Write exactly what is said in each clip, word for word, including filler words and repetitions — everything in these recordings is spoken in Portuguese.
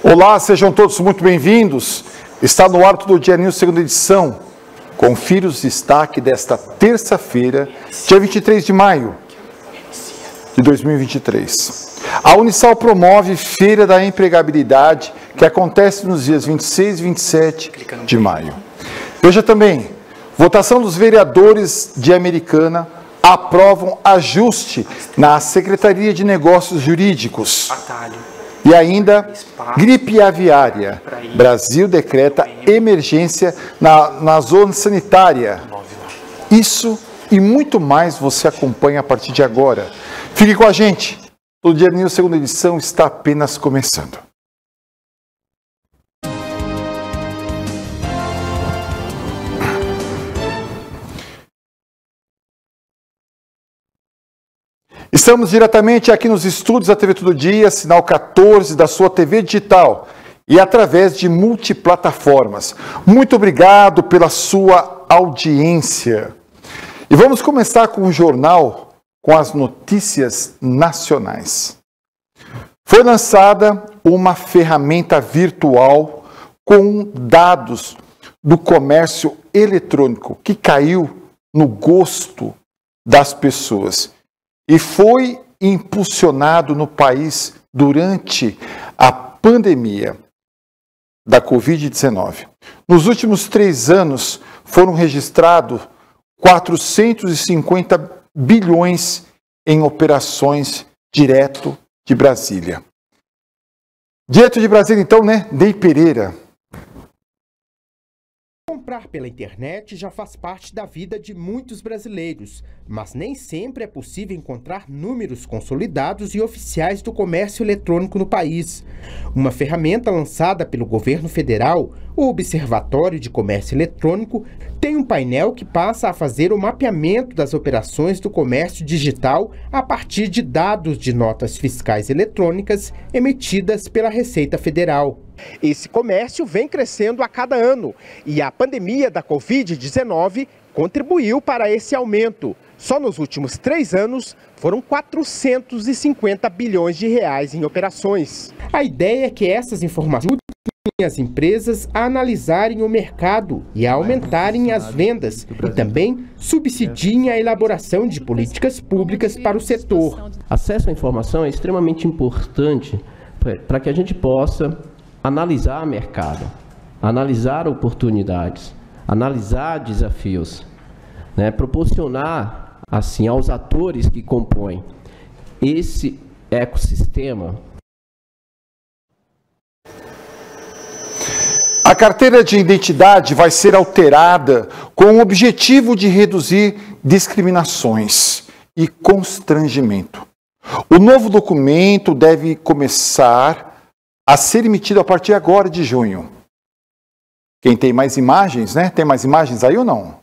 Olá, sejam todos muito bem-vindos. Está no ar Todo Dia News, segunda edição. Confira os destaques desta terça-feira, dia vinte e três de maio de dois mil e vinte e três. A Unisal promove Feira da Empregabilidade, que acontece nos dias vinte e seis e vinte e sete de maio. Veja também, votação dos vereadores de Americana aprovam ajuste na Secretaria de Negócios Jurídicos. E ainda, gripe aviária. Brasil decreta emergência na, na zona sanitária. Isso e muito mais você acompanha a partir de agora. Fique com a gente. Todo Dia News, segunda edição, está apenas começando. Estamos diretamente aqui nos estúdios da T V Todo Dia, sinal quatorze da sua T V digital e através de multiplataformas. Muito obrigado pela sua audiência. E vamos começar com o jornal com as notícias nacionais. Foi lançada uma ferramenta virtual com dados do comércio eletrônico que caiu no gosto das pessoas. E foi impulsionado no país durante a pandemia da covid dezenove. Nos últimos três anos, foram registrados quatrocentos e cinquenta bilhões em operações direto de Brasília. Direto de Brasília, então, né? Ney Pereira. Comprar pela internet já faz parte da vida de muitos brasileiros, mas nem sempre é possível encontrar números consolidados e oficiais do comércio eletrônico no país. Uma ferramenta lançada pelo governo federal, o Observatório de Comércio Eletrônico, tem um painel que passa a fazer o mapeamento das operações do comércio digital a partir de dados de notas fiscais eletrônicas emitidas pela Receita Federal. Esse comércio vem crescendo a cada ano e a pandemia da covid dezenove contribuiu para esse aumento. Só nos últimos três anos foram quatrocentos e cinquenta bilhões de reais em operações. A ideia é que essas informações ajudem as empresas a analisarem o mercado e a aumentarem as vendas e também subsidiem a elaboração de políticas públicas para o setor. Acesso à informação é extremamente importante para que a gente possa analisar o mercado, analisar oportunidades, analisar desafios, né? Proporcionar assim aos atores que compõem esse ecossistema. A carteira de identidade vai ser alterada com o objetivo de reduzir discriminações e constrangimento. O novo documento deve começar a ser emitido a partir agora de junho. Quem tem mais imagens, né? Tem mais imagens aí ou não?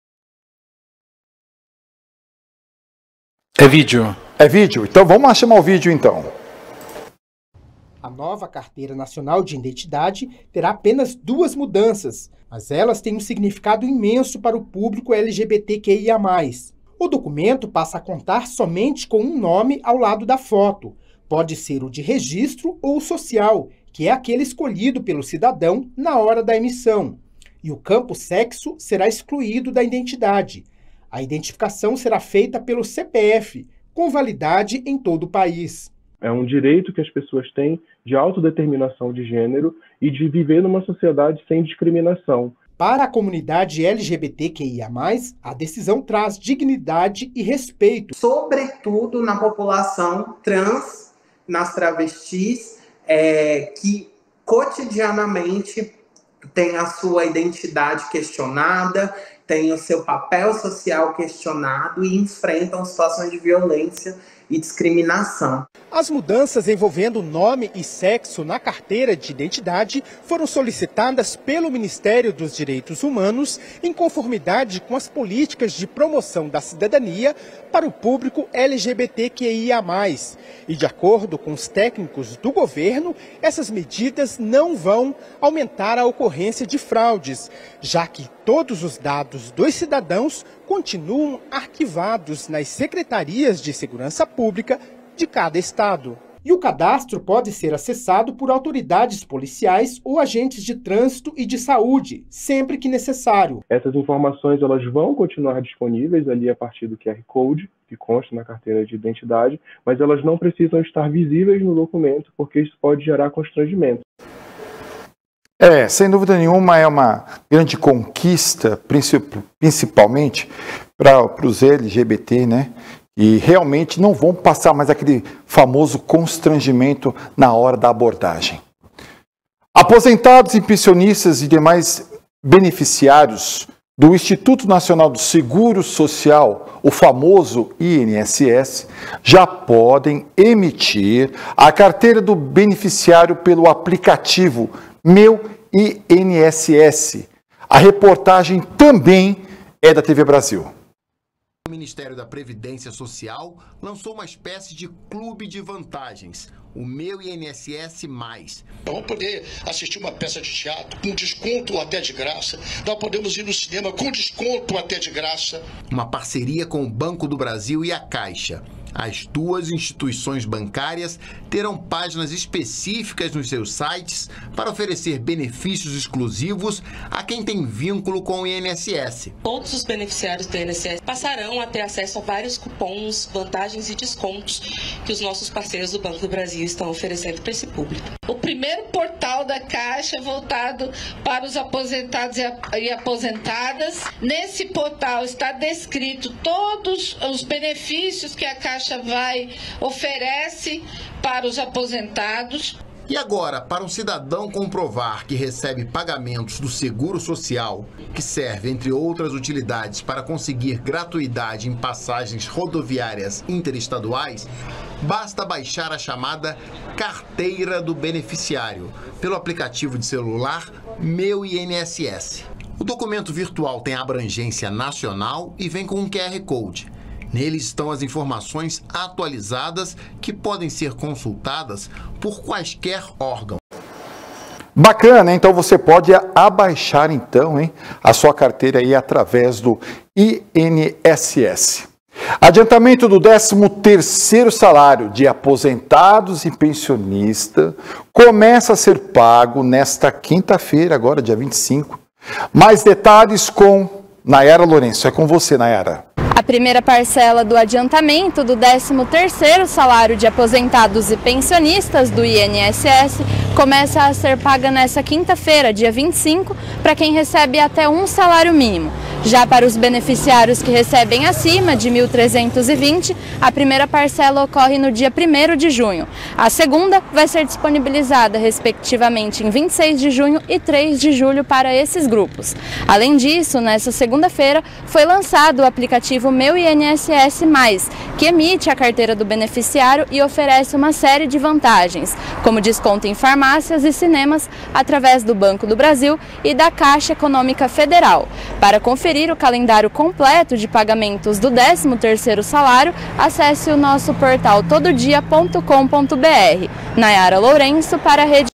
É vídeo. É vídeo? Então vamos lá chamar o vídeo então. A nova Carteira Nacional de Identidade terá apenas duas mudanças, mas elas têm um significado imenso para o público L G B T Q I A mais. O documento passa a contar somente com um nome ao lado da foto. Pode ser o de registro ou o social, que é aquele escolhido pelo cidadão na hora da emissão. E o campo sexo será excluído da identidade. A identificação será feita pelo C P F, com validade em todo o país. É um direito que as pessoas têm de autodeterminação de gênero e de viver numa sociedade sem discriminação. Para a comunidade L G B T Q I A mais, a decisão traz dignidade e respeito. Sobretudo na população trans, nas travestis, é, que cotidianamente tem a sua identidade questionada, tem o seu papel social questionado e enfrentam situações de violência e discriminação. As mudanças envolvendo nome e sexo na carteira de identidade foram solicitadas pelo Ministério dos Direitos Humanos em conformidade com as políticas de promoção da cidadania para o público L G B T Q I A mais. E de acordo com os técnicos do governo, essas medidas não vão aumentar a ocorrência de fraudes, já que todos os dados dos cidadãos continuam arquivados nas secretarias de segurança pública de cada estado. E o cadastro pode ser acessado por autoridades policiais ou agentes de trânsito e de saúde, sempre que necessário. Essas informações elas vão continuar disponíveis ali a partir do Q R Code, que consta na carteira de identidade, mas elas não precisam estar visíveis no documento, porque isso pode gerar constrangimento. É, sem dúvida nenhuma, é uma grande conquista, principalmente para os L G B T, né? E realmente não vão passar mais aquele famoso constrangimento na hora da abordagem. Aposentados e pensionistas e demais beneficiários do Instituto Nacional do Seguro Social, o famoso I N S S, já podem emitir a carteira do beneficiário pelo aplicativo Meu I N S S. A reportagem também é da T V Brasil. O Ministério da Previdência Social lançou uma espécie de clube de vantagens, o Meu I N S S mais. Vamos poder assistir uma peça de teatro com desconto até de graça. Nós podemos ir no cinema com desconto até de graça. Uma parceria com o Banco do Brasil e a Caixa. As duas instituições bancárias terão páginas específicas nos seus sites para oferecer benefícios exclusivos a quem tem vínculo com o I N S S. Todos os beneficiários do I N S S passarão a ter acesso a vários cupons, vantagens e descontos que os nossos parceiros do Banco do Brasil estão oferecendo para esse público. O primeiro portal da Caixa voltado para os aposentados e aposentadas. Nesse portal está descrito todos os benefícios que a Caixa vai oferece para os aposentados. E agora, para um cidadão comprovar que recebe pagamentos do Seguro Social, que serve, entre outras utilidades, para conseguir gratuidade em passagens rodoviárias interestaduais, basta baixar a chamada Carteira do Beneficiário pelo aplicativo de celular Meu I N S S. O documento virtual tem abrangência nacional e vem com um Q R Code. Nele estão as informações atualizadas que podem ser consultadas por quaisquer órgão. Bacana, hein? Então você pode abaixar então, hein, a sua carteira aí através do I N S S. Adiantamento do décimo terceiro salário de aposentados e pensionistas começa a ser pago nesta quinta-feira, agora dia vinte e cinco. Mais detalhes com Nayara Lourenço. É com você, Nayara. A primeira parcela do adiantamento do décimo terceiro salário de aposentados e pensionistas do I N S S começa a ser paga nesta quinta-feira, dia vinte e cinco, para quem recebe até um salário mínimo. Já para os beneficiários que recebem acima de mil trezentos e vinte, a primeira parcela ocorre no dia primeiro de junho. A segunda vai ser disponibilizada, respectivamente, em vinte e seis de junho e três de julho para esses grupos. Além disso, nesta segunda-feira, foi lançado o aplicativo Meu I N S S mais, que emite a carteira do beneficiário e oferece uma série de vantagens, como desconto em farmácias e cinemas através do Banco do Brasil e da Caixa Econômica Federal. Para conferir o calendário completo de pagamentos do décimo terceiro salário, acesse o nosso portal tododia ponto com ponto br. Nayara Lourenço para a Rede.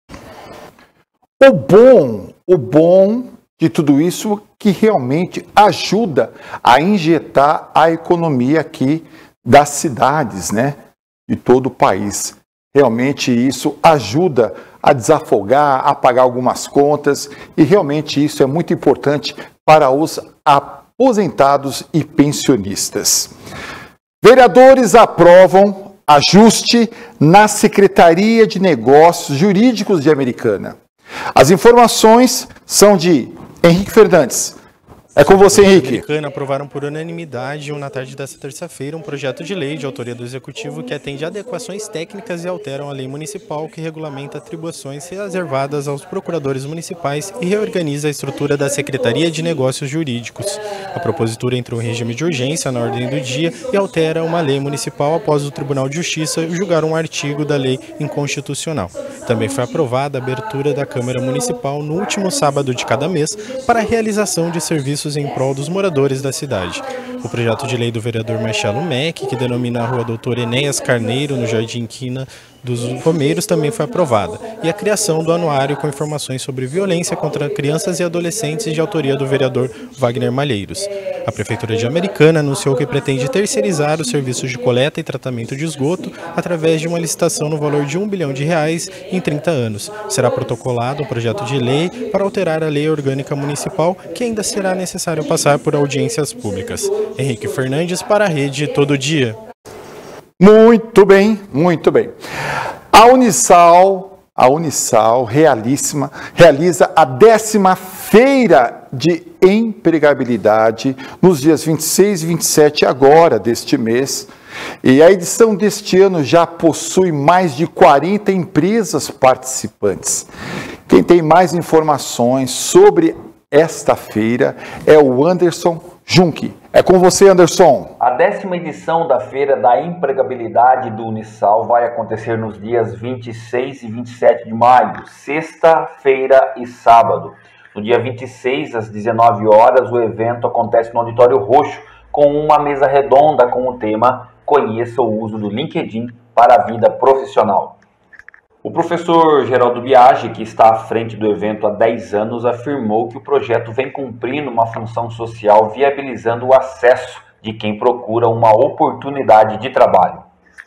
O bom, o bom de tudo isso que realmente ajuda a injetar a economia aqui das cidades, né, de todo o país. Realmente isso ajuda a desafogar, a pagar algumas contas e realmente isso é muito importante para os aposentados e pensionistas. Vereadores aprovam ajuste na Secretaria de Negócios Jurídicos de Americana. As informações são de Henrique Fernandes. É com você, Henrique. Americana aprovaram por unanimidade, na tarde desta terça-feira, um projeto de lei de autoria do Executivo que atende a adequações técnicas e alteram a lei municipal que regulamenta atribuições reservadas aos procuradores municipais e reorganiza a estrutura da Secretaria de Negócios Jurídicos. A propositura entrou em regime de urgência na ordem do dia e altera uma lei municipal após o Tribunal de Justiça julgar um artigo da lei inconstitucional. Também foi aprovada a abertura da Câmara Municipal no último sábado de cada mês para a realização de serviços em prol dos moradores da cidade. O projeto de lei do vereador Marcelo Mec, que denomina a rua Doutor Enéas Carneiro, no Jardim Quina dos Romeiros, também foi aprovada, e a criação do anuário com informações sobre violência contra crianças e adolescentes de autoria do vereador Wagner Malheiros. A Prefeitura de Americana anunciou que pretende terceirizar os serviços de coleta e tratamento de esgoto através de uma licitação no valor de um bilhão de reais em trinta anos. Será protocolado um projeto de lei para alterar a lei orgânica municipal, que ainda será necessário passar por audiências públicas. Henrique Fernandes para a Rede Todo Dia. Muito bem, muito bem. A Unisal, a Unisal realíssima, realiza a décima feira de empregabilidade nos dias vinte e seis e vinte e sete agora deste mês. E a edição deste ano já possui mais de quarenta empresas participantes. Quem tem mais informações sobre esta feira é o Anderson Junque. É com você, Anderson. A décima edição da Feira da Empregabilidade do Unisal vai acontecer nos dias vinte e seis e vinte e sete de maio, sexta-feira e sábado. No dia vinte e seis, às dezenove horas, o evento acontece no Auditório Roxo, com uma mesa redonda com o tema Conheça o uso do LinkedIn para a vida profissional. O professor Geraldo Biagi, que está à frente do evento há dez anos, afirmou que o projeto vem cumprindo uma função social, viabilizando o acesso de quem procura uma oportunidade de trabalho.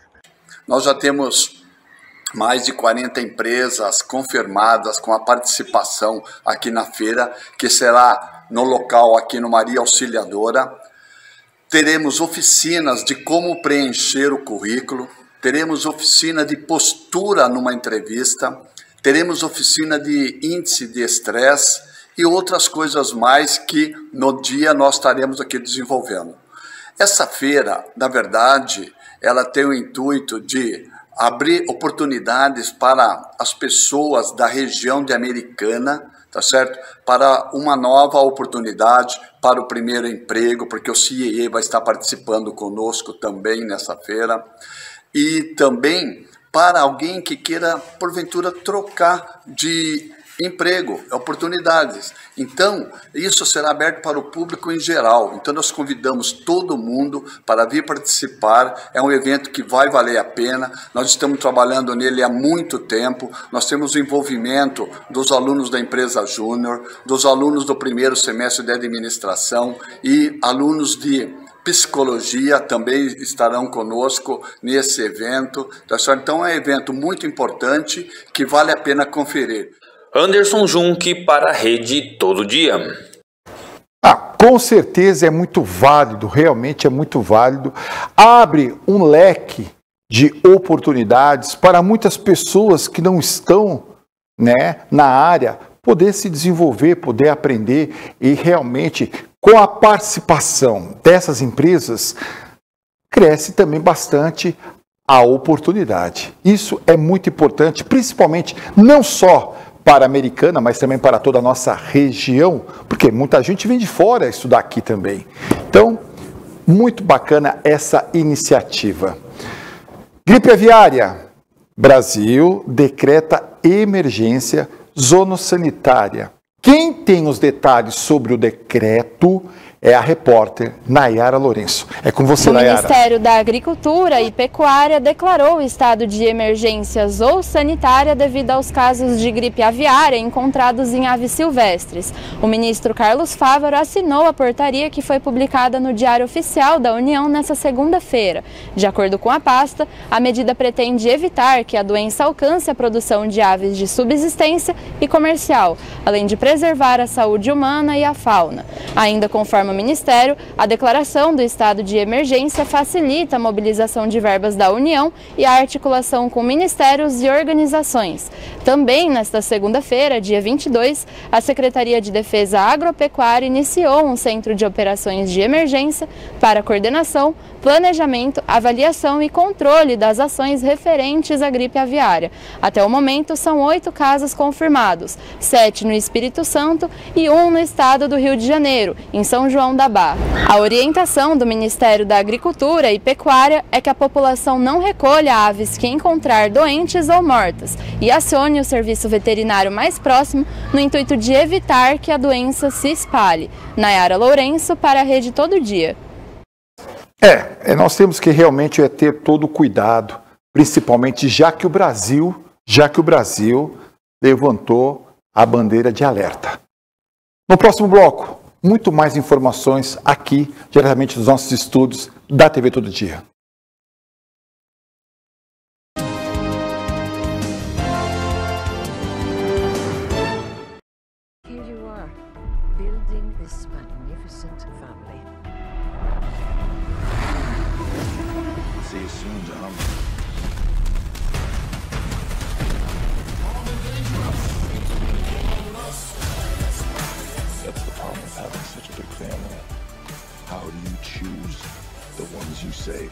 Nós já temos mais de quarenta empresas confirmadas com a participação aqui na feira, que será no local aqui no Maria Auxiliadora. Teremos oficinas de como preencher o currículo, teremos oficina de postura numa entrevista, teremos oficina de índice de estresse e outras coisas mais que no dia nós estaremos aqui desenvolvendo. Essa feira, na verdade, ela tem o intuito de abrir oportunidades para as pessoas da região de Americana, tá certo? Para uma nova oportunidade, para o primeiro emprego, porque o C I E vai estar participando conosco também nessa feira. E também para alguém que queira, porventura, trocar de emprego, oportunidades. Então, isso será aberto para o público em geral. Então, nós convidamos todo mundo para vir participar. É um evento que vai valer a pena. Nós estamos trabalhando nele há muito tempo. Nós temos o envolvimento dos alunos da empresa Júnior, dos alunos do primeiro semestre de administração e alunos de psicologia também estarão conosco nesse evento. Então é um evento muito importante que vale a pena conferir. Anderson Junque para a Rede Todo Dia. Ah, com certeza é muito válido, realmente é muito válido. Abre um leque de oportunidades para muitas pessoas que não estão, né, na área, poder se desenvolver, poder aprender e realmente, com a participação dessas empresas, cresce também bastante a oportunidade. Isso é muito importante, principalmente não só para a Americana, mas também para toda a nossa região, porque muita gente vem de fora estudar aqui também. Então, muito bacana essa iniciativa. Gripe aviária. Brasil decreta emergência zoossanitária. Quem tem os detalhes sobre o decreto é a repórter Nayara Lourenço. É com você, Nayara. O Ministério da Agricultura e Pecuária declarou o estado de emergência zoossanitária devido aos casos de gripe aviária encontrados em aves silvestres. O ministro Carlos Fávaro assinou a portaria que foi publicada no Diário Oficial da União nesta segunda-feira. De acordo com a pasta, a medida pretende evitar que a doença alcance a produção de aves de subsistência e comercial, além de preservar a saúde humana e a fauna. Ainda conforme o Ministério, a declaração do estado de emergência facilita a mobilização de verbas da União e a articulação com ministérios e organizações. Também, nesta segunda-feira, dia vinte e dois, a Secretaria de Defesa Agropecuária iniciou um centro de operações de emergência para coordenação, planejamento, avaliação e controle das ações referentes à gripe aviária. Até o momento, são oito casos confirmados, sete no Espírito Santo e um no estado do Rio de Janeiro, em São João da Barra. A orientação do Ministério da Agricultura e Pecuária é que a população não recolha aves que encontrar doentes ou mortas e acione o serviço veterinário mais próximo no intuito de evitar que a doença se espalhe. Nayara Lourenço para a Rede Todo Dia. É, nós temos que realmente é, ter todo o cuidado, principalmente já que o Brasil, já que o Brasil levantou a bandeira de alerta. No próximo bloco, muito mais informações aqui, diretamente dos nossos estúdios da T V Todo Dia. Here you are, building this magnificent family. See you soon, John. That's the problem with having such a big family. How do you choose the ones you save?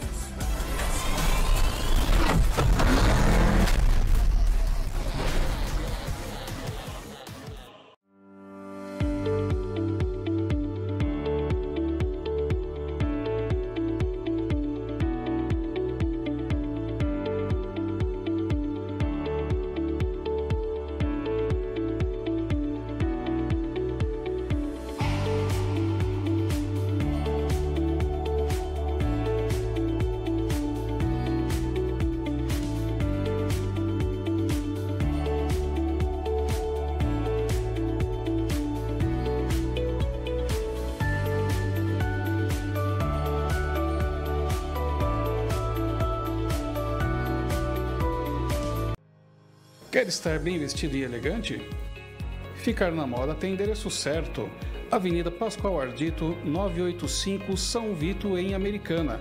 Quer estar bem vestido e elegante? Ficar na moda tem endereço certo. Avenida Pascoal Ardito, novecentos e oitenta e cinco, São Vito, em Americana.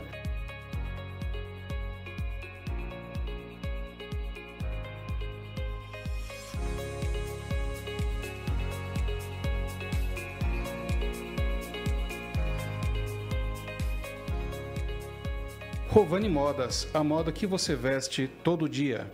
Rovani Modas, a moda que você veste todo dia.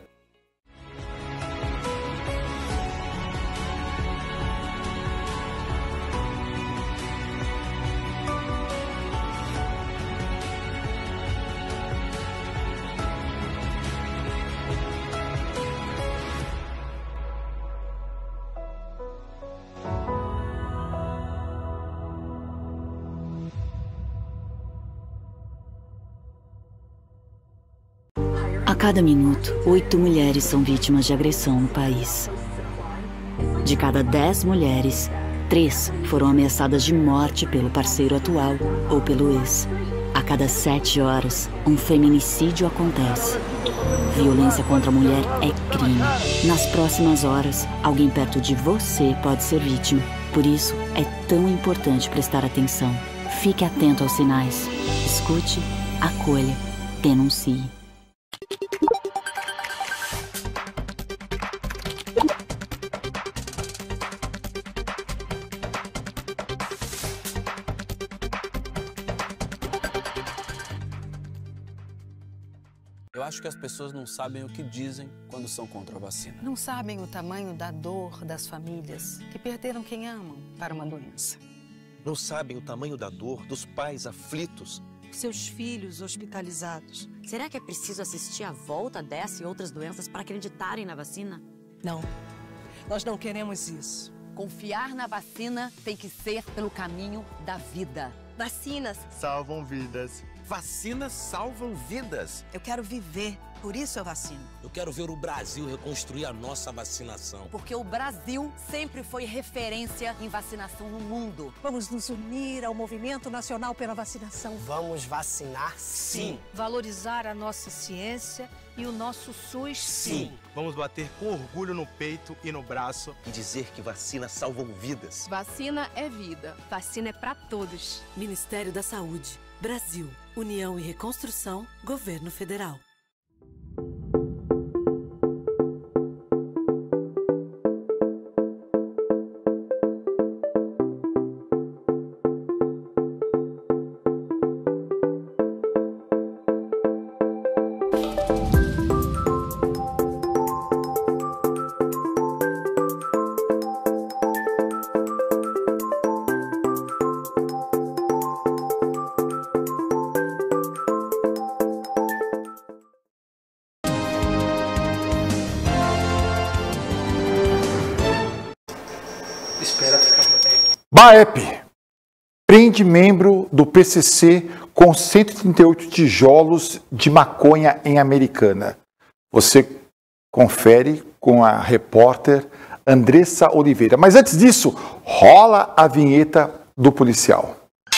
A cada minuto, oito mulheres são vítimas de agressão no país. De cada dez mulheres, três foram ameaçadas de morte pelo parceiro atual ou pelo ex. A cada sete horas, um feminicídio acontece. Violência contra a mulher é crime. Nas próximas horas, alguém perto de você pode ser vítima. Por isso, é tão importante prestar atenção. Fique atento aos sinais. Escute, acolha, denuncie. Eu acho que as pessoas não sabem o que dizem quando são contra a vacina. Não sabem o tamanho da dor das famílias que perderam quem amam para uma doença. Não sabem o tamanho da dor dos pais aflitos. Seus filhos hospitalizados. Será que é preciso assistir à volta dessa e outras doenças para acreditarem na vacina? Não. Nós não queremos isso. Confiar na vacina tem que ser pelo caminho da vida. Vacinas salvam vidas. Vacinas salvam vidas. Eu quero viver, por isso eu vacino. Eu quero ver o Brasil reconstruir a nossa vacinação. Porque o Brasil sempre foi referência em vacinação no mundo. Vamos nos unir ao Movimento Nacional pela Vacinação. Vamos vacinar, sim. Valorizar a nossa ciência e o nosso SUS, sim. sim. Vamos bater com orgulho no peito e no braço e dizer que vacinas salvam vidas. Vacina é vida. Vacina é para todos. Ministério da Saúde. Brasil. União e Reconstrução. Governo Federal. BAEP prende membro do P C C com cento e trinta e oito tijolos de maconha em Americana. Você confere com a repórter Andressa Oliveira. Mas antes disso, rola a vinheta do policial.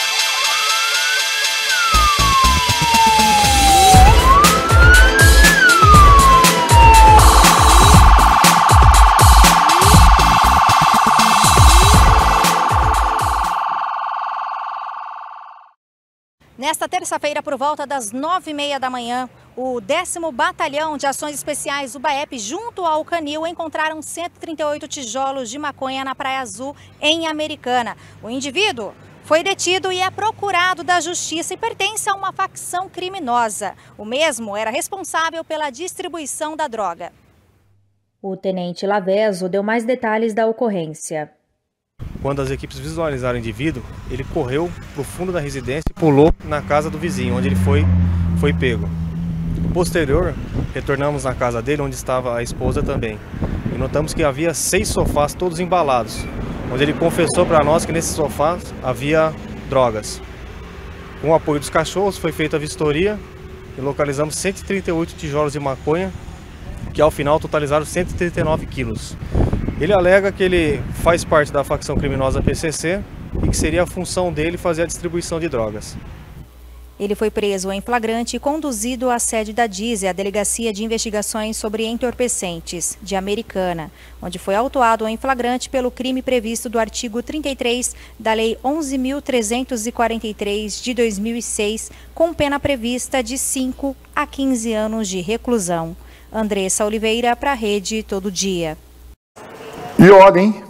Nesta terça-feira, por volta das nove e meia da manhã, o décimo Batalhão de Ações Especiais, o BAEP, junto ao Canil, encontraram cento e trinta e oito tijolos de maconha na Praia Azul, em Americana. O indivíduo foi detido e é procurado da justiça e pertence a uma facção criminosa. O mesmo era responsável pela distribuição da droga. O tenente Laveso deu mais detalhes da ocorrência. Quando as equipes visualizaram o indivíduo, ele correu para o fundo da residência e pulou na casa do vizinho, onde ele foi, foi pego. Posterior, retornamos na casa dele, onde estava a esposa também. E notamos que havia seis sofás todos embalados, onde ele confessou para nós que nesses sofás havia drogas. Com o apoio dos cachorros, foi feita a vistoria e localizamos cento e trinta e oito tijolos de maconha, que ao final totalizaram cento e trinta e nove quilos. Ele alega que ele faz parte da facção criminosa P C C e que seria a função dele fazer a distribuição de drogas. Ele foi preso em flagrante e conduzido à sede da D I S E, a Delegacia de Investigações sobre Entorpecentes, de Americana, onde foi autuado em flagrante pelo crime previsto do artigo trinta e três da Lei onze mil trezentos e quarenta e três de dois mil e seis, com pena prevista de cinco a quinze anos de reclusão. Andressa Oliveira, para a Rede Todo Dia. E olha, hein?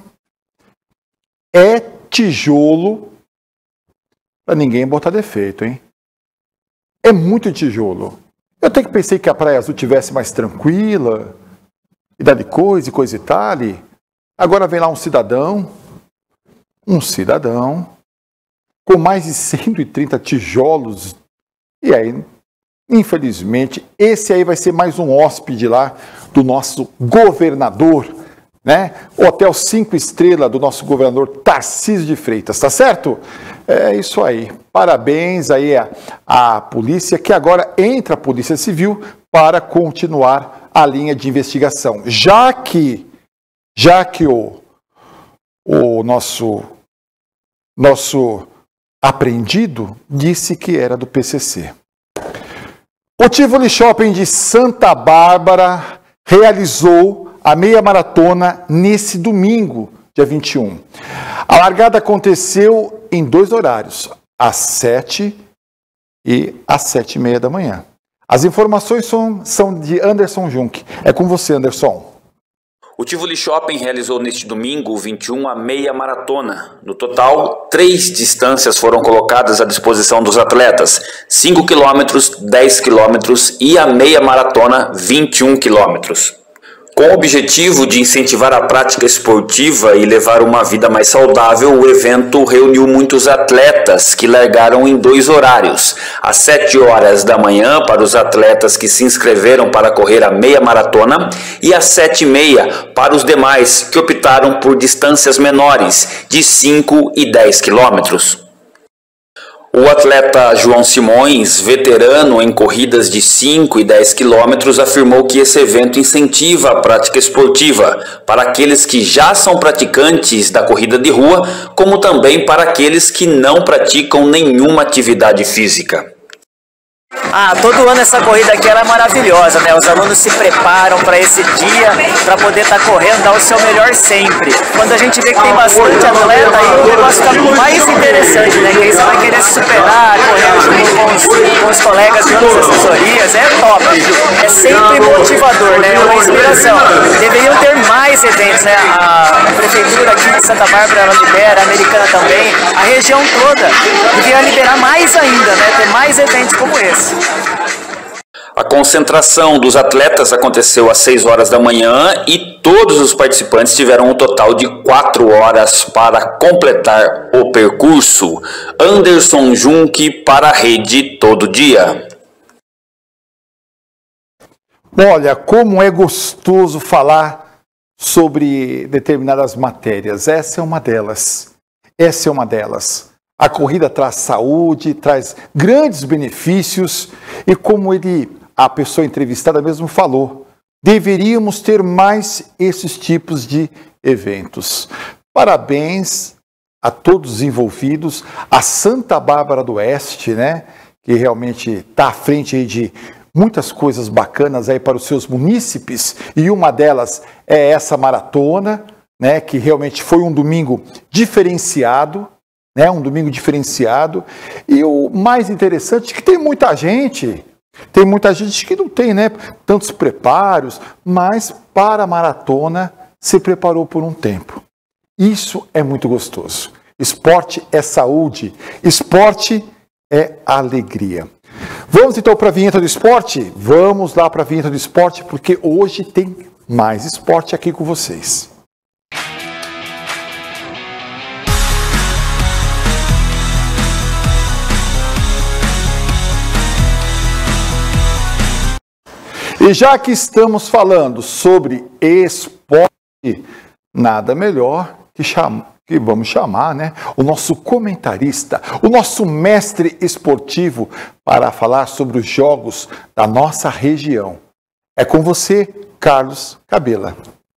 É tijolo para ninguém botar defeito, hein? É muito tijolo. Eu até que pensei que a Praia Azul tivesse mais tranquila, e dali coisa e coisa e tal. Agora vem lá um cidadão, um cidadão, com mais de cento e trinta tijolos. E aí, infelizmente, esse aí vai ser mais um hóspede lá do nosso governador, né? O Hotel cinco estrelas do nosso governador Tarcísio de Freitas, tá certo? É isso aí. Parabéns aí à, à polícia, que agora entra a Polícia Civil para continuar a linha de investigação. Já que, já que o, o nosso, nosso apreendido disse que era do P C C. O Tivoli Shopping de Santa Bárbara realizou a meia maratona nesse domingo, dia vinte e um. A largada aconteceu em dois horários, às sete e às sete e meia da manhã. As informações são, são de Anderson Junk. É com você, Anderson. O Tivoli Shopping realizou neste domingo, vinte e um, a meia maratona. No total, três distâncias foram colocadas à disposição dos atletas: cinco quilômetros, dez quilômetros e a meia maratona, vinte e um quilômetros. Com o objetivo de incentivar a prática esportiva e levar uma vida mais saudável, o evento reuniu muitos atletas que largaram em dois horários. Às sete horas da manhã para os atletas que se inscreveram para correr a meia maratona e às sete e meia para os demais que optaram por distâncias menores, de cinco e dez quilômetros. O atleta João Simões, veterano em corridas de cinco e dez quilômetros, afirmou que esse evento incentiva a prática esportiva para aqueles que já são praticantes da corrida de rua, como também para aqueles que não praticam nenhuma atividade física. Ah, todo ano essa corrida aqui ela é maravilhosa, né? Os alunos se preparam para esse dia, para poder estar tá correndo, dar o seu melhor sempre. Quando a gente vê que tem bastante atleta, aí o negócio fica mais interessante, né? Que aí você vai querer se superar, correndo junto com os, com os colegas de outras assessorias, é top. É sempre motivador, né? É uma inspiração. Deveriam ter mais eventos, né? A prefeitura aqui de Santa Bárbara, ela libera, a Americana também, a região toda devia liberar mais ainda, né? Ter mais eventos como esse. A concentração dos atletas aconteceu às seis horas da manhã e todos os participantes tiveram um total de quatro horas para completar o percurso. Anderson Junk para a Rede Todo Dia. Olha, como é gostoso falar sobre determinadas matérias. Essa é uma delas. Essa é uma delas. A corrida traz saúde, traz grandes benefícios e como ele, a pessoa entrevistada mesmo falou, deveríamos ter mais esses tipos de eventos. Parabéns a todos os envolvidos, a Santa Bárbara do Oeste, né, que realmente está à frente aí de muitas coisas bacanas aí para os seus munícipes, e uma delas é essa maratona, né, que realmente foi um domingo diferenciado, né, um domingo diferenciado, e o mais interessante é que tem muita gente, tem muita gente que não tem, né, tantos preparos, mas para a maratona se preparou por um tempo. Isso é muito gostoso. Esporte é saúde, esporte é alegria. Vamos então para a vinheta do esporte? Vamos lá para a vinheta do esporte, porque hoje tem mais esporte aqui com vocês. E já que estamos falando sobre esporte, nada melhor que, cham... que vamos chamar, né, o nosso comentarista, o nosso mestre esportivo para falar sobre os jogos da nossa região. É com você, Carlos Cabela.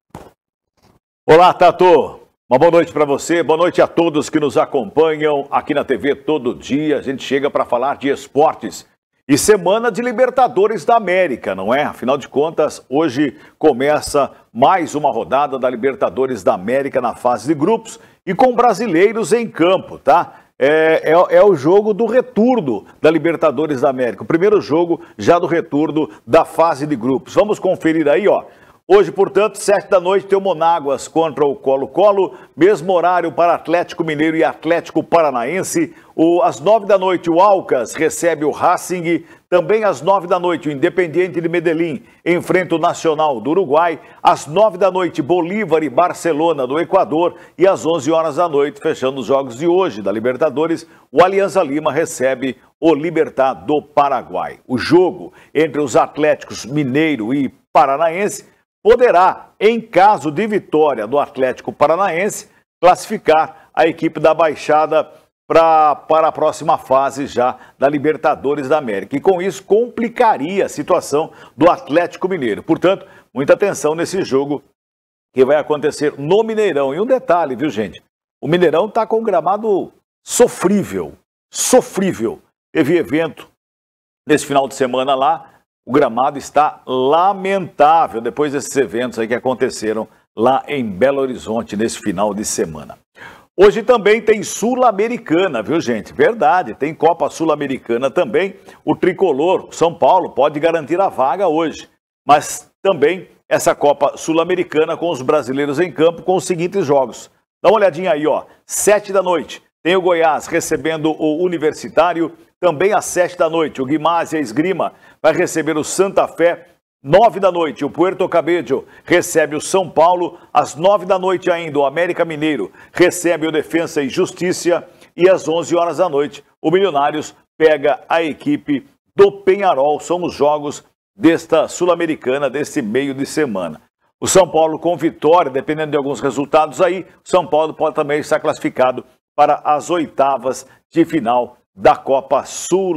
Olá, Tato. Uma boa noite para você, boa noite a todos que nos acompanham aqui na T V todo dia. A gente chega para falar de esportes. E semana de Libertadores da América, não é? Afinal de contas, hoje começa mais uma rodada da Libertadores da América na fase de grupos e com brasileiros em campo, tá? É, é, é o jogo do retorno da Libertadores da América, o primeiro jogo já do retorno da fase de grupos. Vamos conferir aí, ó. Hoje, portanto, sete da noite, tem o Monáguas contra o Colo-Colo, mesmo horário para Atlético Mineiro e Atlético Paranaense. O, às nove da noite, o Alcas recebe o Racing. Também às nove da noite, o Independiente de Medellín enfrenta o Nacional do Uruguai. Às nove da noite, Bolívar e Barcelona do Equador. E às onze horas da noite, fechando os jogos de hoje da Libertadores, o Alianza Lima recebe o Libertad do Paraguai. O jogo entre os Atléticos Mineiro e Paranaense poderá, em caso de vitória do Atlético Paranaense, classificar a equipe da Baixada pra, para a próxima fase já da Libertadores da América. E com isso complicaria a situação do Atlético Mineiro. Portanto, muita atenção nesse jogo que vai acontecer no Mineirão. E um detalhe, viu, gente? O Mineirão está com um gramado sofrível, sofrível. Teve evento nesse final de semana lá. O gramado está lamentável depois desses eventos aí que aconteceram lá em Belo Horizonte nesse final de semana. Hoje também tem Sul-Americana, viu, gente? Verdade, tem Copa Sul-Americana também. O tricolor São Paulo pode garantir a vaga hoje, mas também essa Copa Sul-Americana com os brasileiros em campo com os seguintes jogos. Dá uma olhadinha aí, ó. Sete da noite, tem o Goiás recebendo o Universitário. Também às sete da noite, o Guimarães Esgrima vai receber o Santa Fé. Nove da noite, o Puerto Cabello recebe o São Paulo. Às nove da noite ainda, o América Mineiro recebe o Defensa e Justiça. E às onze horas da noite, o Milionários pega a equipe do Penharol. São os jogos desta Sul-Americana, desse meio de semana. O São Paulo com vitória, dependendo de alguns resultados aí, o São Paulo pode também estar classificado para as oitavas de final da Copa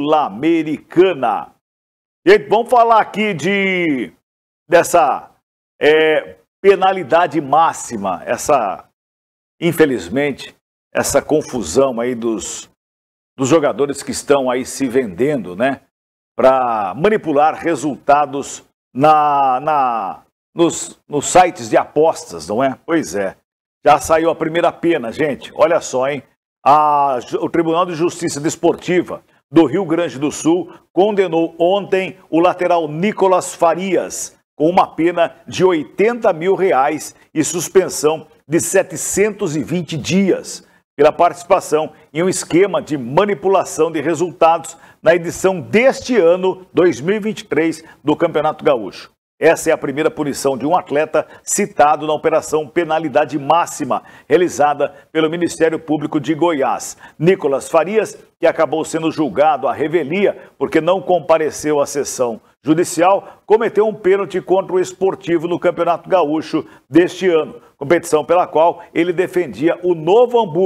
Sul-Americana. E vamos falar aqui de dessa é, penalidade máxima, essa, infelizmente, essa confusão aí dos, dos jogadores que estão aí se vendendo, né, para manipular resultados na, na, nos, nos sites de apostas, não é? Pois é, já saiu a primeira pena, gente, olha só, hein? A, o Tribunal de Justiça Desportiva do Rio Grande do Sul condenou ontem o lateral Nicolas Farias com uma pena de oitenta mil reais e suspensão de setecentos e vinte dias pela participação em um esquema de manipulação de resultados na edição deste ano, dois mil e vinte e três, do Campeonato Gaúcho. Essa é a primeira punição de um atleta citado na Operação Penalidade Máxima, realizada pelo Ministério Público de Goiás. Nicolas Farias, que acabou sendo julgado à revelia porque não compareceu à sessão judicial, cometeu um pênalti contra o Esportivo no Campeonato Gaúcho deste ano, competição pela qual ele defendia o Novo Hamburgo,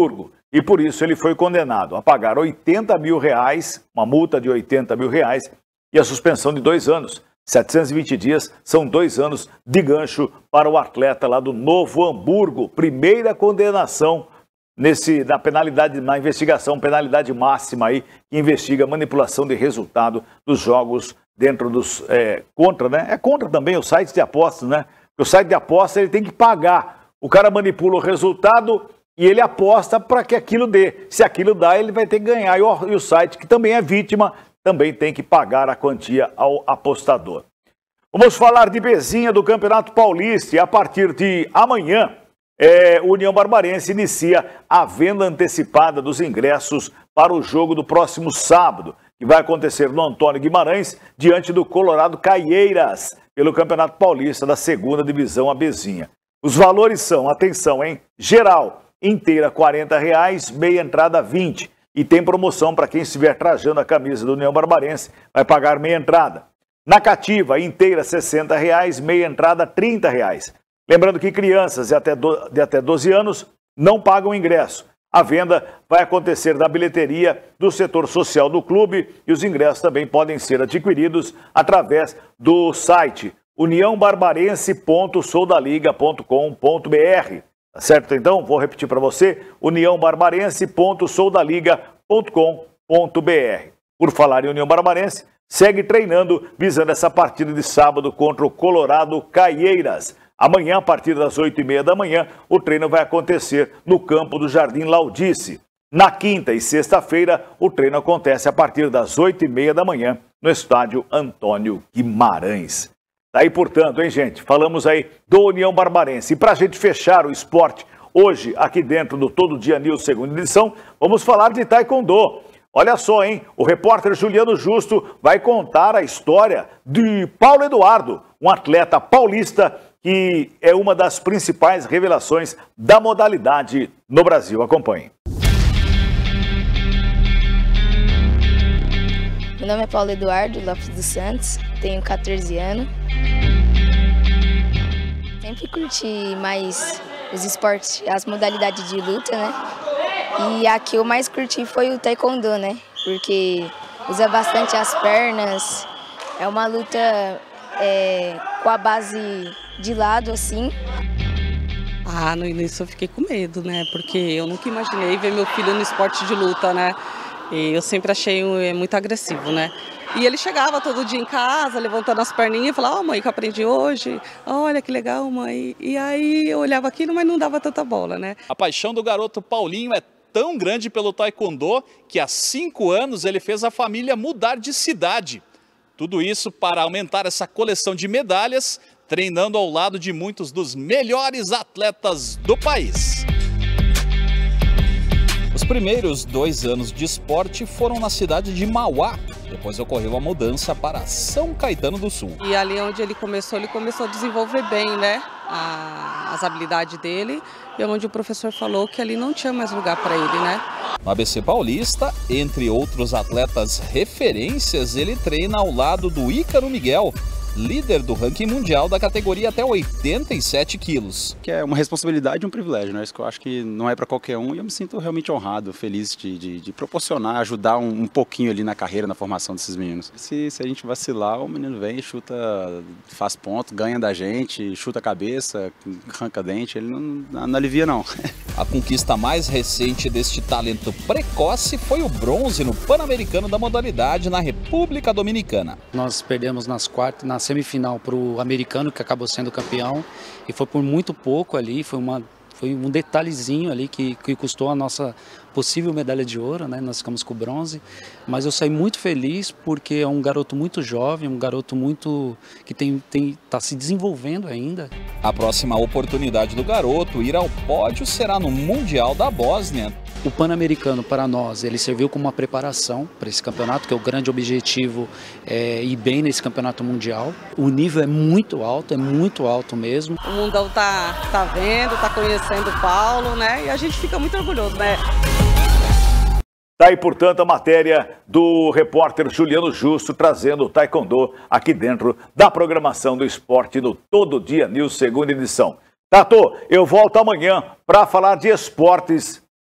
e por isso ele foi condenado a pagar oitenta mil reais, uma multa de oitenta mil reais e a suspensão de dois anos. setecentos e vinte dias são dois anos de gancho para o atleta lá do Novo Hamburgo. Primeira condenação nesse, na penalidade, na investigação, penalidade máxima aí, que investiga manipulação de resultado dos jogos dentro dos... É, contra, né? É contra também o site de apostas, né? Porque o site de apostas ele tem que pagar. O cara manipula o resultado e ele aposta para que aquilo dê. Se aquilo dá, ele vai ter que ganhar. E o, e o site, que também é vítima, também tem que pagar a quantia ao apostador. Vamos falar de Bezinha do Campeonato Paulista. E a partir de amanhã, é, o União Barbarense inicia a venda antecipada dos ingressos para o jogo do próximo sábado, que vai acontecer no Antônio Guimarães, diante do Colorado Caieiras, pelo Campeonato Paulista da segunda Divisão A Bezinha. Os valores são, atenção, hein? Geral, inteira quarenta reais, meia entrada vinte. E tem promoção para quem estiver trajando a camisa do União Barbarense, vai pagar meia entrada. Na cativa, inteira sessenta reais, meia entrada trinta reais. Lembrando que crianças de até, do, de até doze anos não pagam ingresso. A venda vai acontecer na bilheteria do setor social do clube e os ingressos também podem ser adquiridos através do site união barbarense ponto soldaliga ponto com ponto br. Tá certo? Então, vou repetir para você, união barbarense ponto soldaliga ponto com ponto br. Por falar em União Barbarense, segue treinando visando essa partida de sábado contra o Colorado Caieiras. Amanhã, a partir das oito e meia da manhã, o treino vai acontecer no campo do Jardim Laudice. Na quinta e sexta-feira, o treino acontece a partir das oito e meia da manhã no estádio Antônio Guimarães. Daí, portanto, hein, gente? Falamos aí do União Barbarense. E para a gente fechar o esporte hoje, aqui dentro do Todo Dia News, segunda edição, vamos falar de taekwondo. Olha só, hein? O repórter Juliano Justo vai contar a história de Paulo Eduardo, um atleta paulista que é uma das principais revelações da modalidade no Brasil. Acompanhe. Meu nome é Paulo Eduardo Lopes dos Santos, tenho quatorze anos. Sempre curti mais os esportes, as modalidades de luta, né? E a que eu mais curti foi o taekwondo, né? Porque usa bastante as pernas, é uma luta é, com a base de lado, assim. Ah, no início eu fiquei com medo, né? Porque eu nunca imaginei ver meu filho no esporte de luta, né? E eu sempre achei muito agressivo, né? E ele chegava todo dia em casa, levantando as perninhas e falava, ó, oh, mãe, que eu aprendi hoje, olha que legal, mãe. E aí eu olhava aquilo, mas não dava tanta bola, né? A paixão do garoto Paulinho é tão grande pelo taekwondo que há cinco anos ele fez a família mudar de cidade. Tudo isso para aumentar essa coleção de medalhas, treinando ao lado de muitos dos melhores atletas do país. Os primeiros dois anos de esporte foram na cidade de Mauá. Depois ocorreu a mudança para São Caetano do Sul. E ali onde ele começou, ele começou a desenvolver bem, né, a, as habilidades dele. E onde o professor falou que ali não tinha mais lugar para ele, né? No A B C Paulista, entre outros atletas referências, ele treina ao lado do Ícaro Miguel, líder do ranking mundial da categoria até oitenta e sete quilos. Que é uma responsabilidade e um privilégio, né? Isso que eu acho que não é para qualquer um e eu me sinto realmente honrado, feliz de, de, de proporcionar, ajudar um, um pouquinho ali na carreira, na formação desses meninos. Se, se a gente vacilar, o menino vem, chuta, faz ponto, ganha da gente, chuta a cabeça, arranca dente, ele não, não alivia não. A conquista mais recente deste talento precoce foi o bronze no Pan-Americano da modalidade na República Dominicana. Nós perdemos nas quartas, na semifinal para o americano, que acabou sendo campeão, e foi por muito pouco ali, foi, uma, foi um detalhezinho ali que, que custou a nossa possível medalha de ouro, né? Nós ficamos com o bronze, mas eu saí muito feliz porque é um garoto muito jovem, um garoto muito que tem, tem, tá se desenvolvendo ainda. A próxima oportunidade do garoto ir ao pódio será no Mundial da Bósnia. O Pan-Americano para nós, ele serviu como uma preparação para esse campeonato, que é o grande objetivo é ir bem nesse campeonato mundial. O nível é muito alto, é muito alto mesmo. O mundão tá, tá vendo, tá conhecendo o Paulo, né? E a gente fica muito orgulhoso, né? Tá aí, portanto, a matéria do repórter Juliano Justo trazendo o taekwondo aqui dentro da programação do esporte no Todo Dia News, segunda edição. Tato, eu volto amanhã para falar de esportes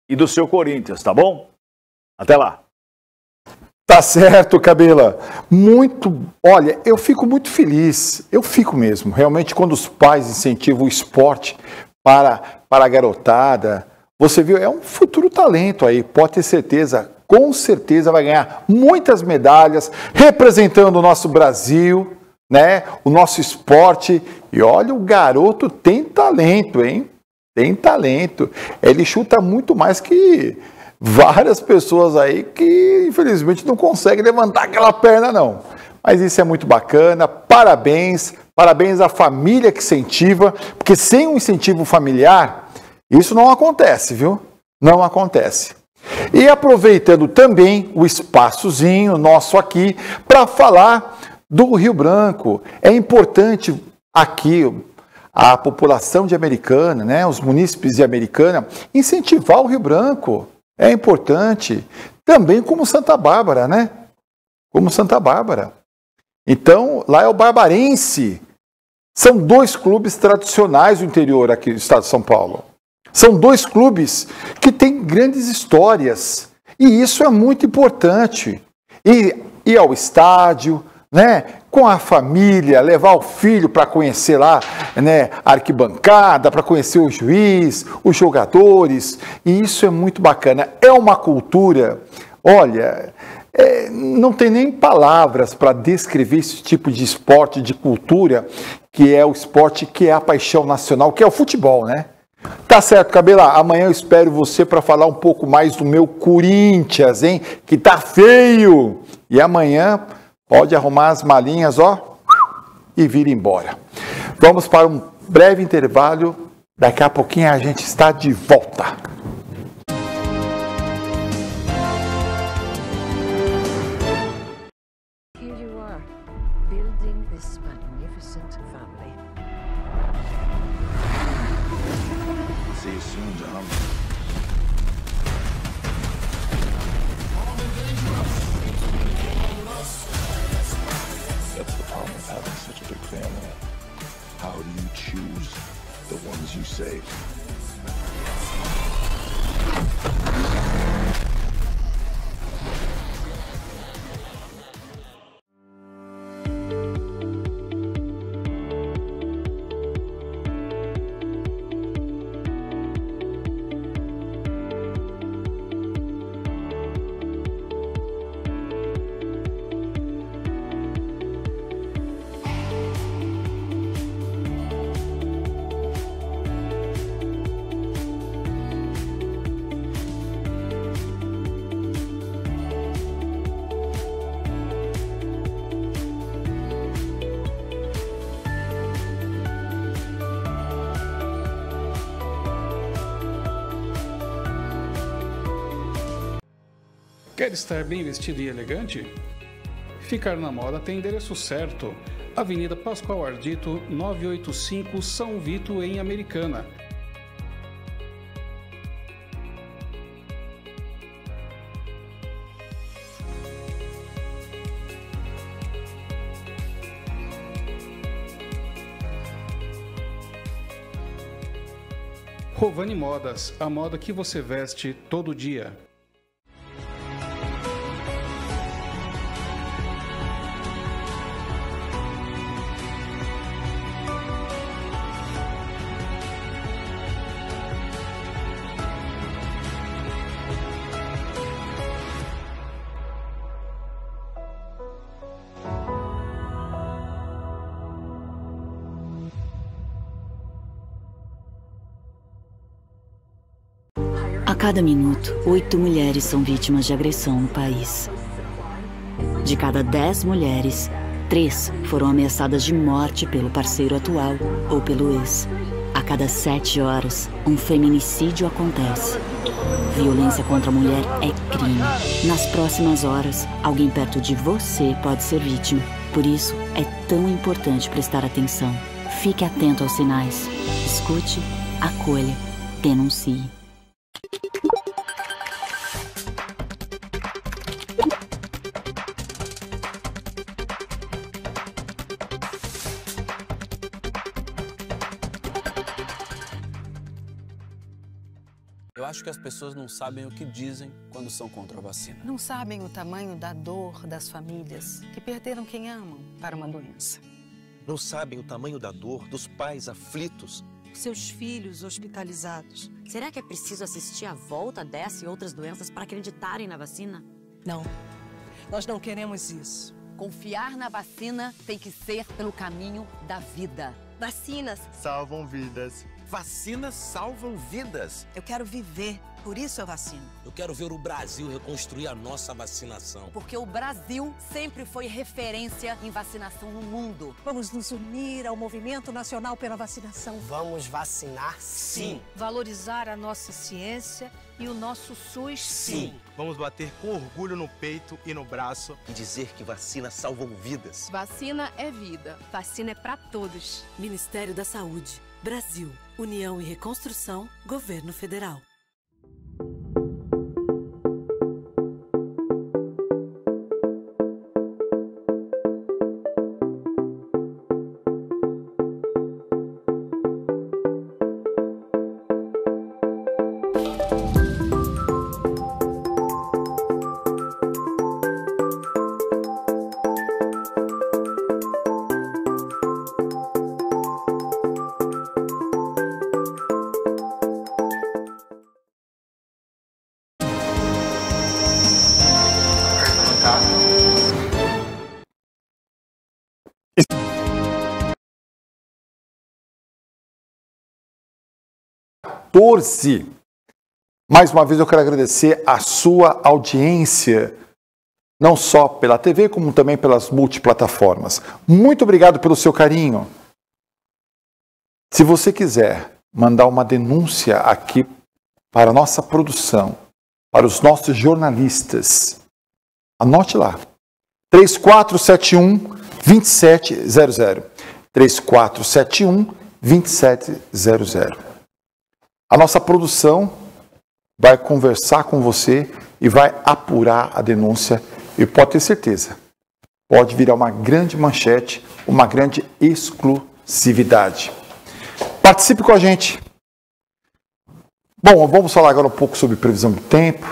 e do seu Corinthians, tá bom? Até lá. Tá certo, Cabela. Muito, olha, eu fico muito feliz, eu fico mesmo, realmente quando os pais incentivam o esporte para, para a garotada. Você viu, é um futuro talento aí, pode ter certeza, com certeza vai ganhar muitas medalhas, representando o nosso Brasil, né? O nosso esporte. E olha, o garoto tem talento, hein? Tem talento. Ele chuta muito mais que várias pessoas aí que, infelizmente, não conseguem levantar aquela perna, não. Mas isso é muito bacana. Parabéns. Parabéns à família que incentiva, porque sem um incentivo familiar, isso não acontece, viu? Não acontece. E aproveitando também o espaçozinho nosso aqui para falar do Rio Branco. É importante aqui a população de Americana, né, os munícipes de Americana, incentivar o Rio Branco. É importante. Também como Santa Bárbara, né? Como Santa Bárbara. Então, lá é o Barbarense. São dois clubes tradicionais do interior aqui do estado de São Paulo. São dois clubes que têm grandes histórias. E isso é muito importante. E ir ao estádio, né, com a família, levar o filho para conhecer lá, né, a arquibancada, para conhecer o juiz, os jogadores. E isso é muito bacana. É uma cultura, olha, é, não tem nem palavras para descrever esse tipo de esporte, de cultura, que é o esporte que é a paixão nacional, que é o futebol, né? Tá certo, Cabela. Amanhã eu espero você para falar um pouco mais do meu Corinthians, hein? Que tá feio. E amanhã pode arrumar as malinhas, ó, e vir embora. Vamos para um breve intervalo. Daqui a pouquinho a gente está de volta. Here you are, building this magnificent family. See you soon, John. That's the problem with having such a big family. How do you choose the ones you save? Quer estar bem vestido e elegante? Ficar na moda tem endereço certo. Avenida Pascoal Ardito, novecentos e oitenta e cinco, São Vito, em Americana. Rovani Modas, a moda que você veste todo dia. A cada minuto, oito mulheres são vítimas de agressão no país. De cada dez mulheres, três foram ameaçadas de morte pelo parceiro atual ou pelo ex. A cada sete horas, um feminicídio acontece. Violência contra a mulher é crime. Nas próximas horas, alguém perto de você pode ser vítima. Por isso, é tão importante prestar atenção. Fique atento aos sinais. Escute, acolha, denuncie. Eu acho que as pessoas não sabem o que dizem quando são contra a vacina. Não sabem o tamanho da dor das famílias que perderam quem amam para uma doença. Não sabem o tamanho da dor dos pais aflitos. Seus filhos hospitalizados. Será que é preciso assistir à volta dessa e outras doenças para acreditarem na vacina? Não, nós não queremos isso. Confiar na vacina tem que ser pelo caminho da vida. Vacinas Salvam vidas. Vacinas salvam vidas. Eu quero viver, por isso eu vacino. Eu quero ver o Brasil reconstruir a nossa vacinação. Porque o Brasil sempre foi referência em vacinação no mundo. Vamos nos unir ao movimento nacional pela vacinação. Vamos vacinar, sim. Valorizar a nossa ciência e o nosso SUS, sim. Sim. Vamos bater com orgulho no peito e no braço e dizer que vacinas salvam vidas. Vacina é vida. Vacina é para todos. Ministério da Saúde. Brasil. União e Reconstrução. Governo Federal. quatorze. Mais uma vez eu quero agradecer a sua audiência, não só pela T V, como também pelas multiplataformas. Muito obrigado pelo seu carinho. Se você quiser mandar uma denúncia aqui para a nossa produção, para os nossos jornalistas, anote lá. três quatro sete um, dois sete zero zero. três quatro sete um, dois sete zero zero. A nossa produção vai conversar com você e vai apurar a denúncia e pode ter certeza, pode virar uma grande manchete, uma grande exclusividade. Participe com a gente. Bom, vamos falar agora um pouco sobre previsão do tempo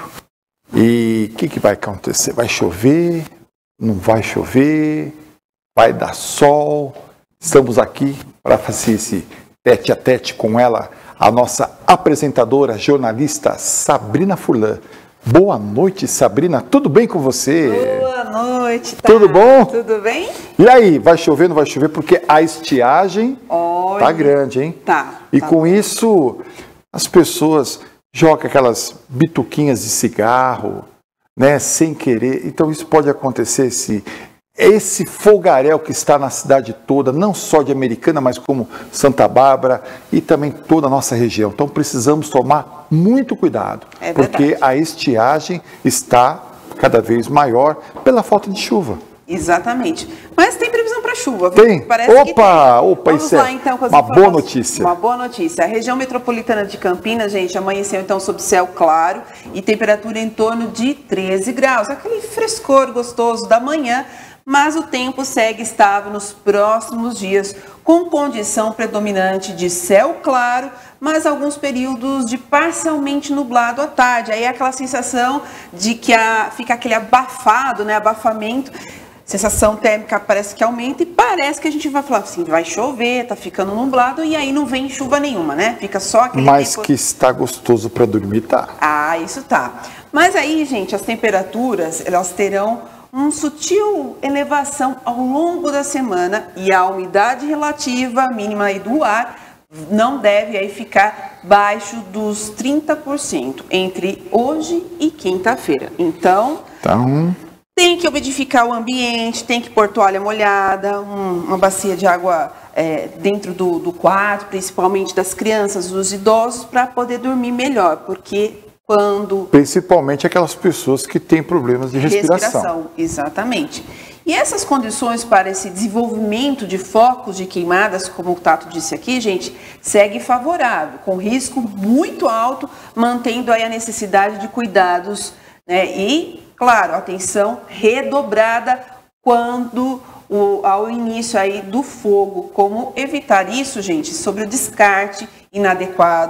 e o que, que vai acontecer. Vai chover? Não vai chover? Vai dar sol? Estamos aqui para fazer esse tete a tete com ela, a nossa apresentadora, jornalista Sabrina Furlan. Boa noite, Sabrina. Tudo bem com você? Boa noite. Tá? Tudo bom? Tudo bem? E aí, vai chover, não vai chover? Porque a estiagem Olha, tá grande, hein? Tá. E tá com bom. isso, as pessoas jogam aquelas bituquinhas de cigarro, né, sem querer. Então isso pode acontecer se esse fogaréu que está na cidade toda, não só de Americana, mas como Santa Bárbara e também toda a nossa região. Então precisamos tomar muito cuidado, é porque a estiagem está cada vez maior pela falta de chuva. Exatamente. Mas tem previsão para chuva. Tem? Parece opa, que tem. opa, Vamos isso lá, é então, com as uma boa informações. notícia. Uma boa notícia. A região metropolitana de Campinas, gente, amanheceu então sob céu claro e temperatura em torno de treze graus. Aquele frescor gostoso da manhã, mas o tempo segue estável nos próximos dias, com condição predominante de céu claro, mas alguns períodos de parcialmente nublado à tarde. Aí é aquela sensação de que a, fica aquele abafado, né, abafamento, sensação térmica parece que aumenta e parece que a gente vai falar assim, vai chover, tá ficando nublado e aí não vem chuva nenhuma, né? Fica só aquele Mas tempo... que está gostoso para dormir, tá? Ah, isso tá. Mas aí, gente, as temperaturas, elas terão uma sutil elevação ao longo da semana e a umidade relativa mínima aí do ar não deve aí ficar baixo dos trinta por cento entre hoje e quinta-feira. Então, então, tem que umidificar o ambiente, tem que pôr toalha molhada, um, uma bacia de água é, dentro do, do quarto, principalmente das crianças, dos idosos, para poder dormir melhor, porque quando... Principalmente aquelas pessoas que têm problemas de respiração. Respiração, exatamente. E essas condições para esse desenvolvimento de focos de queimadas, como o Tato disse aqui, gente, segue favorável, com risco muito alto, mantendo aí a necessidade de cuidados, né? E, claro, atenção redobrada quando o, ao início aí do fogo. Como evitar isso, gente? Sobre o descarte inadequado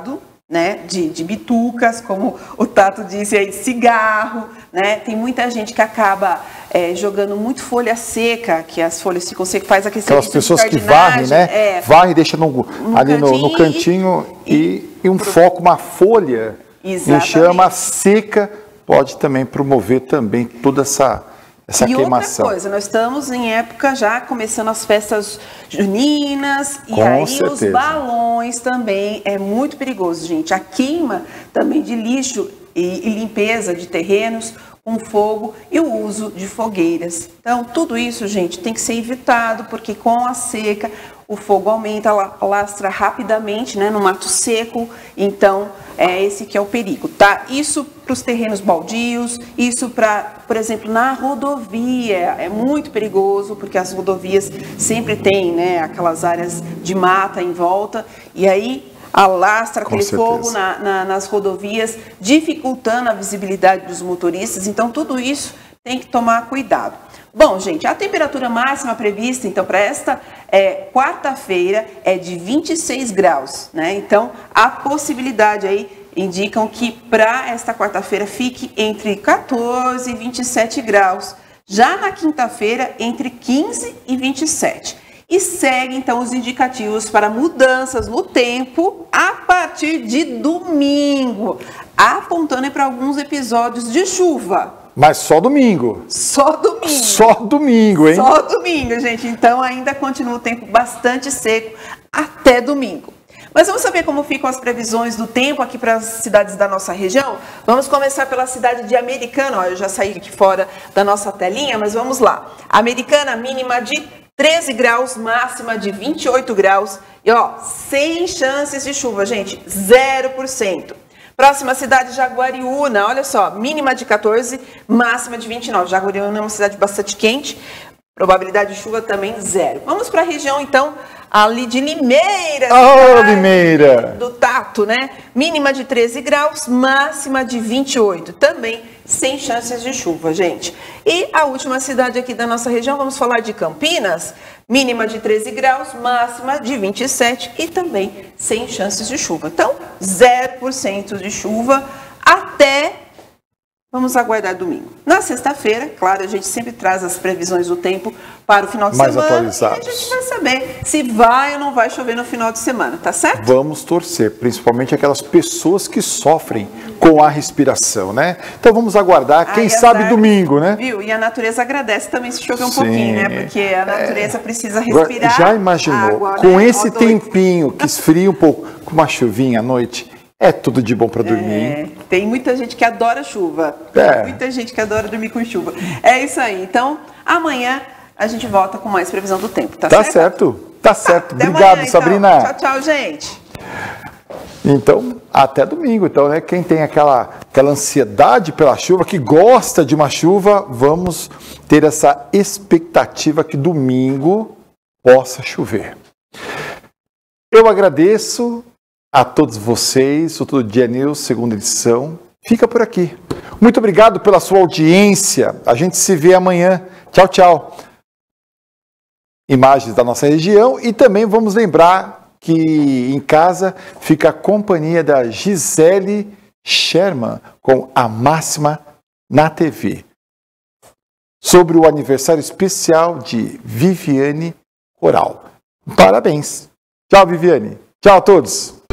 né, de, de bitucas, como o Tato disse aí, de cigarro, né? Tem muita gente que acaba é, jogando muito folha seca, que as folhas ficam secas, faz aquele Aquelas pessoas que varrem, né? É, varrem e deixam no, no ali no, no cantinho e, e, e um pro... foco, uma folha em chama seca, pode também promover também toda essa, essa e queimação. E outra coisa, nós estamos em época já começando as festas juninas, e Com aí certeza. Os balões também é muito perigoso, gente. A queima também de lixo e, e limpeza de terrenos com fogo e o uso de fogueiras. Então, tudo isso, gente, tem que ser evitado, porque com a seca o fogo aumenta, alastra rapidamente, né, no mato seco. Então, é esse que é o perigo, tá? Isso para os terrenos baldios, isso para, por exemplo, na rodovia, é muito perigoso, porque as rodovias sempre têm, né, aquelas áreas de mata em volta, e aí alastra aquele fogo na, na, nas rodovias, dificultando a visibilidade dos motoristas. Então, tudo isso tem que tomar cuidado. Bom, gente, a temperatura máxima prevista, então, para esta é, quarta-feira é de vinte e seis graus, né? Então, a possibilidade aí indicam que para esta quarta-feira fique entre quatorze e vinte e sete graus. Já na quinta-feira, entre quinze e vinte e sete. E segue, então, os indicativos para mudanças no tempo a partir de domingo, apontando para alguns episódios de chuva. Mas só domingo. Só domingo. Só domingo, hein? Só domingo, gente. Então, ainda continua o tempo bastante seco até domingo. Mas vamos saber como ficam as previsões do tempo aqui para as cidades da nossa região? Vamos começar pela cidade de Americana. Ó, eu já saí aqui fora da nossa telinha, mas vamos lá. Americana, mínima de treze graus, máxima de vinte e oito graus. E, ó, sem chances de chuva, gente. zero por cento. Próxima cidade, Jaguariúna. Olha só, mínima de quatorze, máxima de vinte e nove. Jaguariúna é uma cidade bastante quente. Probabilidade de chuva também zero. Vamos para a região, então, ali de Limeira. Oh, Limeira! Do Tato, né? Mínima de treze graus, máxima de vinte e oito. Também sem chances de chuva, gente. E a última cidade aqui da nossa região, vamos falar de Campinas. Mínima de treze graus, máxima de vinte e sete e também sem chances de chuva. Então, zero por cento de chuva até... Vamos aguardar domingo. Na sexta-feira, claro, a gente sempre traz as previsões do tempo para o final de Mais semana. atualizados. E a gente vai saber se vai ou não vai chover no final de semana, tá certo? Vamos torcer, principalmente aquelas pessoas que sofrem com a respiração, né? Então vamos aguardar, quem Ai, sabe azar, domingo, né? Viu? E a natureza agradece também se chover um Sim. pouquinho, né? Porque a natureza é... precisa respirar. Já imaginou, água, com né? esse tempinho que esfria um pouco, com uma chuvinha à noite, é tudo de bom para dormir. É, tem muita gente que adora chuva. É. Muita gente que adora dormir com chuva. É isso aí. Então, amanhã a gente volta com mais previsão do tempo, tá, Tá certo? certo, tá certo. Até Obrigado, amanhã, Sabrina. Então. Tchau, tchau, gente. Então, até domingo. Então, né? Quem tem aquela, aquela ansiedade pela chuva, que gosta de uma chuva, vamos ter essa expectativa que domingo possa chover. Eu agradeço a todos vocês, o Todo Dia News, segunda edição. Fica por aqui. Muito obrigado pela sua audiência. A gente se vê amanhã. Tchau, tchau. Imagens da nossa região e também vamos lembrar que em casa fica a companhia da Gisele Sherman com A Máxima na T V. Sobre o aniversário especial de Viviane Coral. Parabéns. Tchau, Viviane. Tchau a todos.